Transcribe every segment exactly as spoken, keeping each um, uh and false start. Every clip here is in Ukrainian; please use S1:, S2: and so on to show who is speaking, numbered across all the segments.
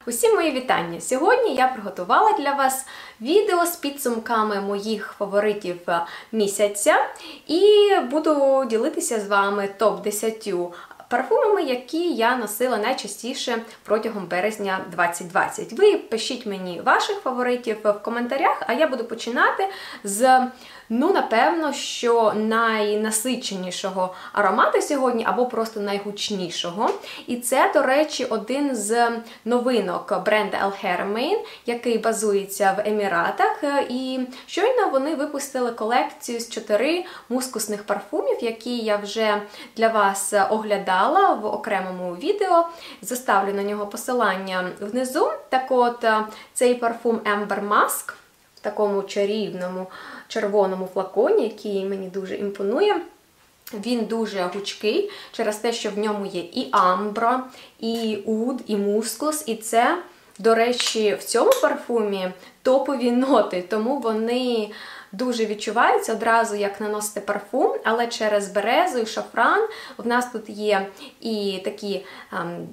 S1: Усім мої вітання! Сьогодні я приготувала для вас відео з підсумками моїх фаворитів місяця і буду ділитися з вами топ десять парфумами, які я носила найчастіше протягом березня двадцять двадцять. Ви пишіть мені ваших фаворитів в коментарях, а я буду починати з, ну, напевно, що найнасиченішого аромату сьогодні, або просто найгучнішого. І це, до речі, один з новинок бренду Alhermain, який базується в Еміратах. І щойно вони випустили колекцію з чотири мускусних парфумів, які я вже для вас оглядала в окремому відео. Заставлю на нього посилання внизу. Так от, цей парфум Amber Musk в такому чарівному червоному флаконі, який мені дуже імпонує. Він дуже гучкий через те, що в ньому є і амбра, і уд, і мускус. І це, до речі, в цьому парфумі топові ноти, тому вони дуже відчуваються одразу, як наносите парфум, але через березу і шафран в нас тут є і такі ем,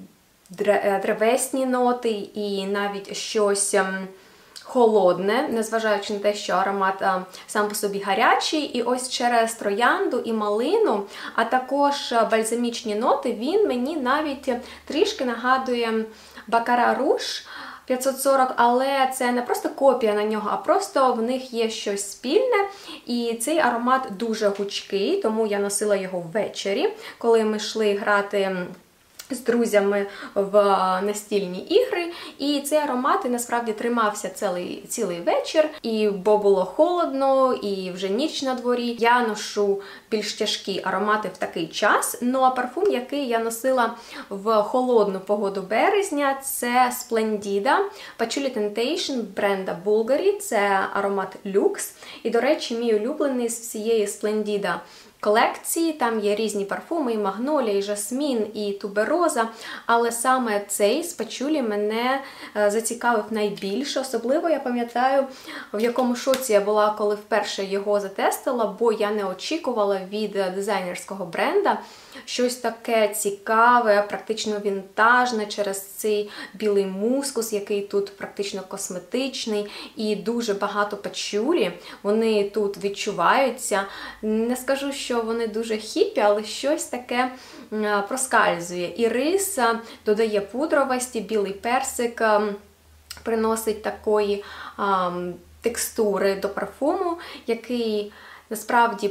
S1: древесні ноти, і навіть щось ем, холодне, незважаючи на те, що аромат а, сам по собі гарячий. І ось через троянду і малину, а також бальзамічні ноти, він мені навіть трішки нагадує Baccarat Rouge п'ятсот сорок, але це не просто копія на нього, а просто в них є щось спільне. І цей аромат дуже гучкий, тому я носила його ввечері, коли ми йшли грати з друзями в настільні ігри. І цей аромат і насправді тримався цілий, цілий вечір, і бо було холодно, і вже ніч на дворі. Я ношу більш тяжкі аромати в такий час. Ну а парфум, який я носила в холодну погоду березня, це Splendida Patchouli Temptation бренда Bulgari. Це аромат люкс. І, до речі, мій улюблений з всієї Splendida колекції. Там є різні парфуми, і магнолія, і жасмін, і тубероза, але саме цей з пачулі мене зацікавив найбільше. Особливо я пам'ятаю, в якому шоці я була, коли вперше його затестила, бо я не очікувала від дизайнерського бренда щось таке цікаве, практично вінтажне, через цей білий мускус, який тут практично косметичний, і дуже багато пачулі. Вони тут відчуваються. Не скажу, що вони дуже хіпі, але щось таке проскальзує. Ірис додає пудровості, білий персик приносить такої а, текстури до парфуму, який насправді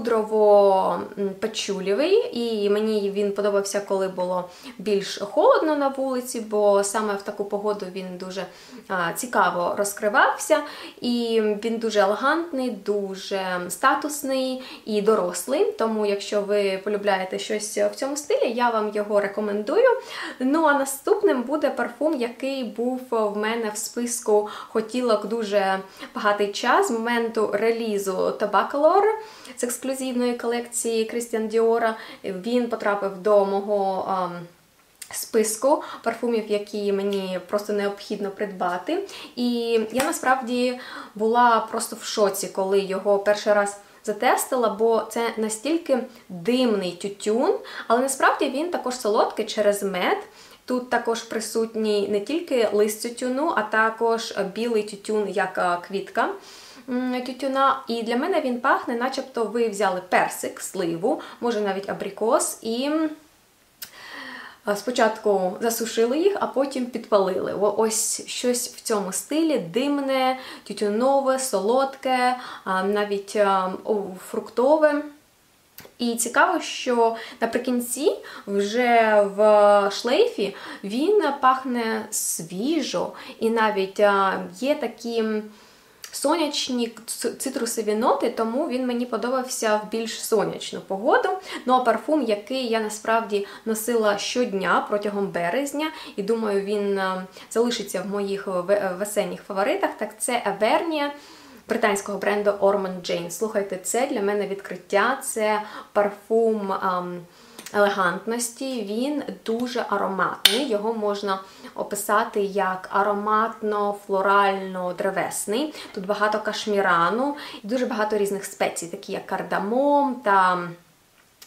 S1: пудрово-пачулєвий, і мені він подобався, коли було більш холодно на вулиці, бо саме в таку погоду він дуже а, цікаво розкривався, і він дуже елегантний, дуже статусний і дорослий, тому якщо ви полюбляєте щось в цьому стилі, я вам його рекомендую. Ну а наступним буде парфум, який був в мене в списку хотілок дуже багатий час, з моменту релізу Tobacco з ексклюзивної колекції Christian Dior. Він потрапив до мого а, списку парфумів, які мені просто необхідно придбати. І я насправді була просто в шоці, коли його перший раз затестила, бо це настільки димний тютюн, але насправді він також солодкий через мед. Тут також присутній не тільки лист тютюну, а також білий тютюн, як квітка тютюна. І для мене він пахне, начебто ви взяли персик, сливу, може навіть абрикос, і спочатку засушили їх, а потім підпалили. Ось щось в цьому стилі, димне, тютюнове, солодке, навіть фруктове. І цікаво, що наприкінці, вже в шлейфі, він пахне свіжо, і навіть є такі сонячні цитрусові ноти, тому він мені подобався в більш сонячну погоду. Ну а парфум, який я насправді носила щодня протягом березня, і думаю, він залишиться в моїх весенніх фаворитах, так це Avernia британського бренду Ormond Jane. Слухайте, це для мене відкриття, це парфум ам, елегантності, він дуже ароматний, його можна описати як ароматно-флорально-древесний. Тут багато кашмірану, дуже багато різних спецій, такі як кардамом та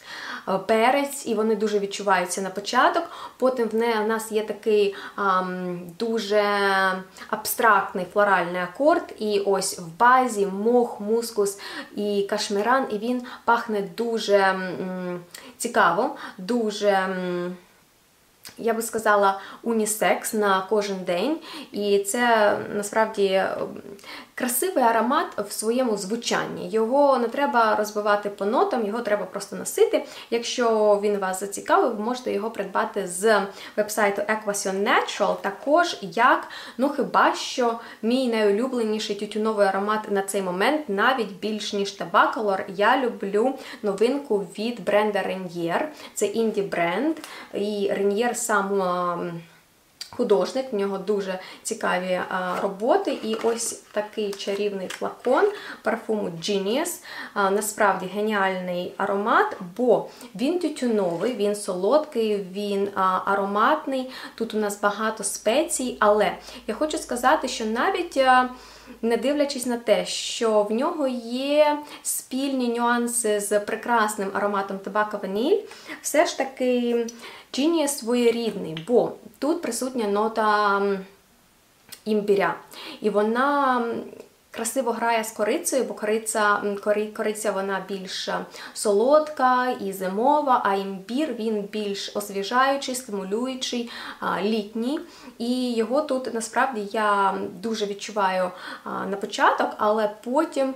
S1: перець, і вони дуже відчуваються на початок. Потім в неї в нас є такий а, дуже абстрактний флоральний акорд, і ось в базі мох, мускус і кашмиран, і він пахне дуже м, цікаво, дуже, м, я би сказала, унісекс на кожен день. І це насправді красивий аромат в своєму звучанні. Його не треба розбивати по нотам, його треба просто носити. Якщо він вас зацікавив, ви можете його придбати з вебсайту Equation Natural, також як, ну хіба що, мій найулюбленіший тютюновий аромат на цей момент, навіть більш ніж Tabacalor. Я люблю новинку від бренда Renier. Це інді-бренд, і Renier сам художник, в нього дуже цікаві а, роботи. І ось такий чарівний флакон парфуму Genius. А, насправді геніальний аромат, бо він тютюновий, він солодкий, він а, ароматний. Тут у нас багато спецій, але я хочу сказати, що навіть а, не дивлячись на те, що в нього є спільні нюанси з прекрасним ароматом табака ваніль, все ж таки Genius своєрідний, бо тут присутня нота імбиря. І вона красиво грає з корицею, бо кориця, кориця вона більш солодка і зимова, а імбір він більш освіжаючий, стимулюючий, літній. І його тут насправді я дуже відчуваю на початок, але потім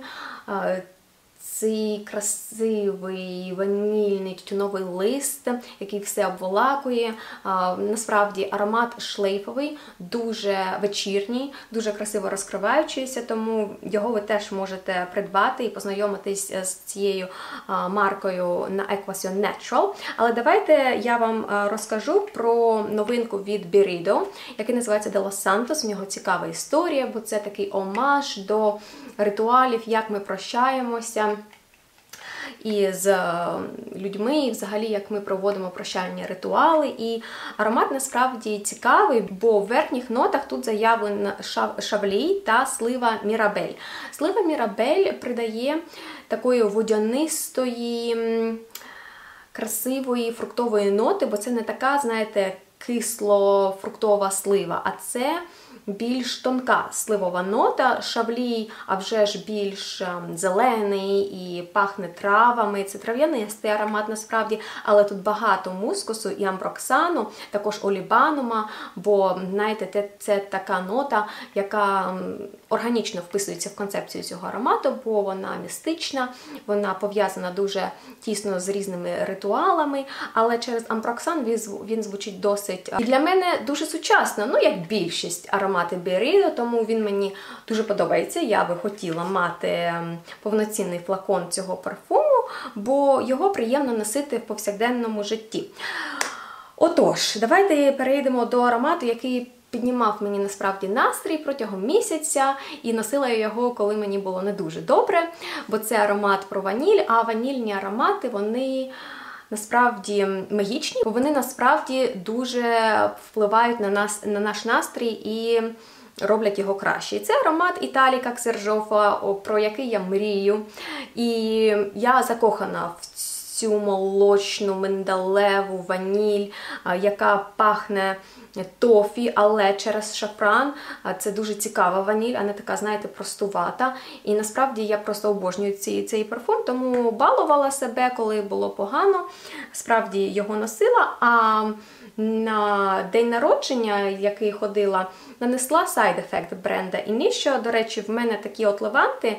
S1: цей красивий ванільний тютюновий лист, який все обволакує. Насправді аромат шлейфовий, дуже вечірній, дуже красиво розкриваючийся, тому його ви теж можете придбати і познайомитись з цією маркою на Equation Natural. Але давайте я вам розкажу про новинку від Byredo, який називається De Los Santos. В нього цікава історія, бо це такий омаж до ритуалів, як ми прощаємося із людьми, і взагалі, як ми проводимо прощальні ритуали. І аромат насправді цікавий, бо в верхніх нотах тут заявлено шавлій та слива мірабель. Слива мірабель придає такої водянистої, красивої фруктової ноти, бо це не така, знаєте, кисло-фруктова слива, а це більш тонка сливова нота. Шавлій, а вже ж більш зелений і пахне травами. Це трав'янистий аромат насправді, але тут багато мускусу і амброксану, також олібанума, бо, знаєте, це така нота, яка органічно вписується в концепцію цього аромату, бо вона містична, вона пов'язана дуже тісно з різними ритуалами, але через амброксан він звучить досить, і для мене дуже сучасно, ну як більшість ароматів Byredo, тому він мені дуже подобається. Я би хотіла мати повноцінний флакон цього парфуму, бо його приємно носити в повсякденному житті. Отож, давайте перейдемо до аромату, який піднімав мені насправді настрій протягом місяця, і носила я його, коли мені було не дуже добре, бо це аромат про ваніль, а ванільні аромати, вони насправді магічні, бо вони насправді дуже впливають на нас, на наш настрій і роблять його краще. І це аромат Італіка Ксержофа, про який я мрію. І я закохана в цю молочну, миндалеву ваніль, яка пахне тофі, але через шафран. Це дуже цікава ваніль, а не така, знаєте, простувата. І насправді я просто обожнюю цей, цей парфум, тому балувала себе, коли було погано. Справді його носила, а на день народження, який ходила, нанесла Side Effect бренда Initio. До речі, в мене такі от леванти,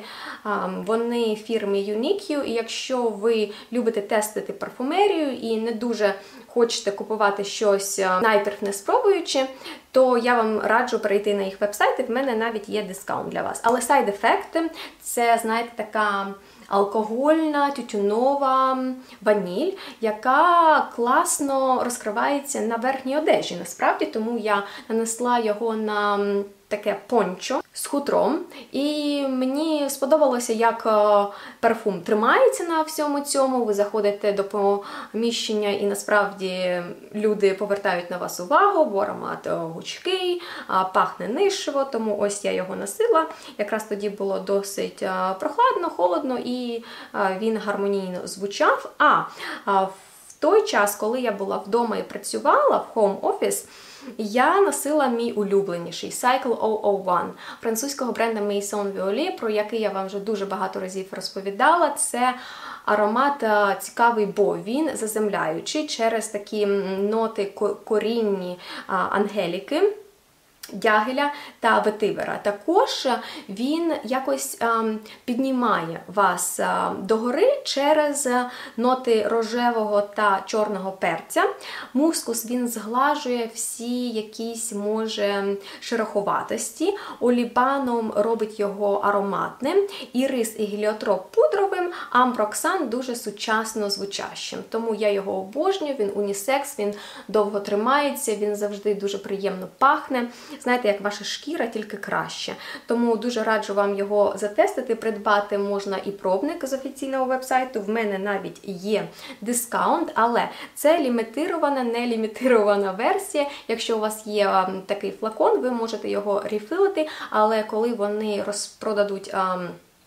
S1: вони фірми Unique, і якщо ви любите тестити парфумерію і не дуже хочете купувати щось найперв не спробуючи, то я вам раджу перейти на їх вебсайт, і в мене навіть є дискаунт для вас. Але Side Effect – це, знаєте, така алкогольна, тютюнова ваніль, яка класно розкривається на верхній одежі, насправді, тому я нанесла його на таке пончо з хутром, і мені сподобалося, як парфум тримається на всьому цьому. Ви заходите до поміщення, і насправді люди повертають на вас увагу, бо аромат гучкий, пахне нишево, тому ось я його носила. Якраз тоді було досить прохладно, холодно, і він гармонійно звучав. А в той час, коли я була вдома і працювала в home office, я носила мій улюбленіший Cycle зero зero один французького бренду Maison Violet, про який я вам вже дуже багато разів розповідала. Це аромат цікавий, бо він заземляючий через такі ноти корінні ангеліки, дягеля та ветивера. Також він якось ем, піднімає вас е, догори через ноти рожевого та чорного перця. Мускус він зглажує всі якісь, може, шероховатості. Олібаном робить його ароматним. Ірис і геліотроп пудровим, амброксан дуже сучасно звучащим. Тому я його обожнюю, він унісекс, він довго тримається, він завжди дуже приємно пахне. Знаєте, як ваша шкіра, тільки краще. Тому дуже раджу вам його затестити, придбати можна і пробник з офіційного вебсайту. В мене навіть є дискаунт, але це лімітирована, не лімітирована версія. Якщо у вас є такий флакон, ви можете його рефілити, але коли вони розпродадуть а,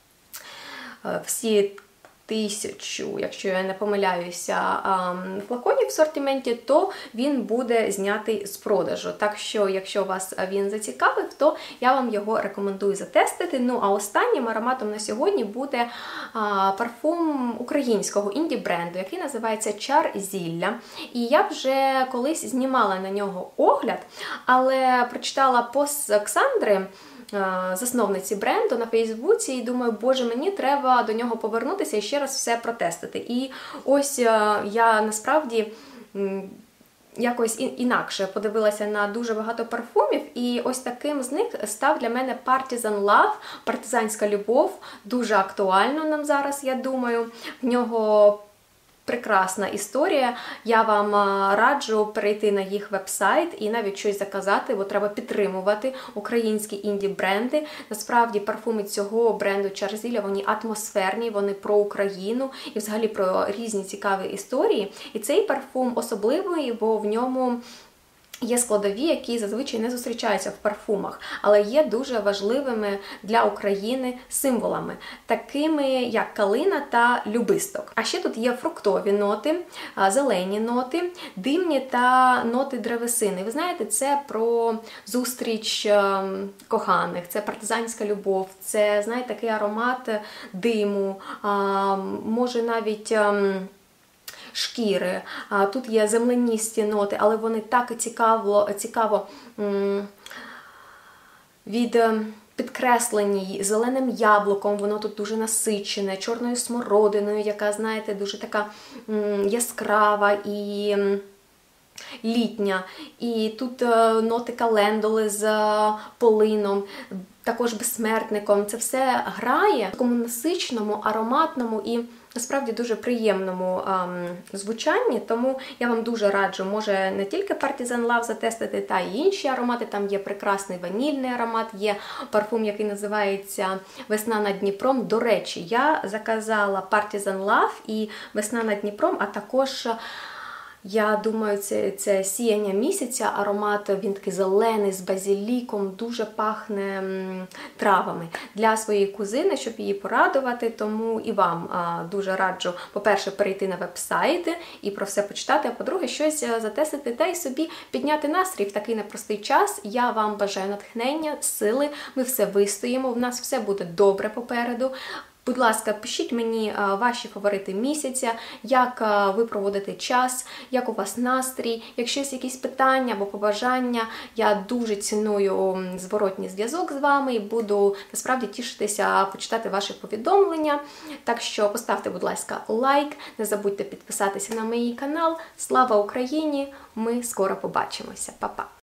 S1: всі тисячу, якщо я не помиляюся, флаконів в асортименті, то він буде знятий з продажу. Так що, якщо вас він зацікавив, то я вам його рекомендую затестити. Ну, а останнім ароматом на сьогодні буде парфум українського інді-бренду, який називається Чар Зілля. І я вже колись знімала на нього огляд, але прочитала пост Оксандри, засновниці бренду, на Фейсбуці, і думаю, боже, мені треба до нього повернутися і ще раз все протестити. І ось я насправді якось інакше подивилася на дуже багато парфумів, і ось таким з них став для мене Partisan Love, партизанська любов, дуже актуально нам зараз, я думаю. В нього прекрасна історія. Я вам раджу перейти на їх вебсайт і навіть щось заказати, бо треба підтримувати українські інді-бренди. Насправді, парфуми цього бренду Чар Зілля, вони атмосферні, вони про Україну і взагалі про різні цікаві історії. І цей парфум особливий, бо в ньому є складові, які зазвичай не зустрічаються в парфумах, але є дуже важливими для України символами, такими як калина та любисток. А ще тут є фруктові ноти, зелені ноти, димні та ноти древесини. Ви знаєте, це про зустріч коханих, це партизанська любов, це, знаєте, такий аромат диму, може навіть шкіри. Тут є земленісті ноти, але вони так цікаво, цікаво від підкреслені зеленим яблуком, воно тут дуже насичене, чорною смородиною, яка, знаєте, дуже така яскрава і літня. І тут ноти календули з полином, також безсмертником. Це все грає в такому насиченому, ароматному і насправді дуже приємному ем, звучанні, тому я вам дуже раджу, може не тільки Partisan Love затестити, та й інші аромати. Там є прекрасний ванільний аромат, є парфум, який називається Весна над Дніпром. До речі, я заказала Partisan Love і Весна над Дніпром, а також, я думаю, це, це сіяння місяця, аромат, він такий зелений, з базиліком, дуже пахне м, травами. Для своєї кузини, щоб її порадувати, тому і вам а, дуже раджу, по-перше, перейти на веб-сайт і про все почитати, а по-друге, щось затестити та й собі підняти настрій в такий непростий час. Я вам бажаю натхнення, сили, ми все вистоїмо, в нас все буде добре попереду. Будь ласка, пишіть мені ваші фаворити місяця, як ви проводите час, як у вас настрій, якщо є якісь питання або побажання, я дуже ціную зворотній зв'язок з вами і буду насправді тішитися почитати ваші повідомлення. Так що поставте, будь ласка, лайк, не забудьте підписатися на мій канал. Слава Україні! Ми скоро побачимося. Па-па!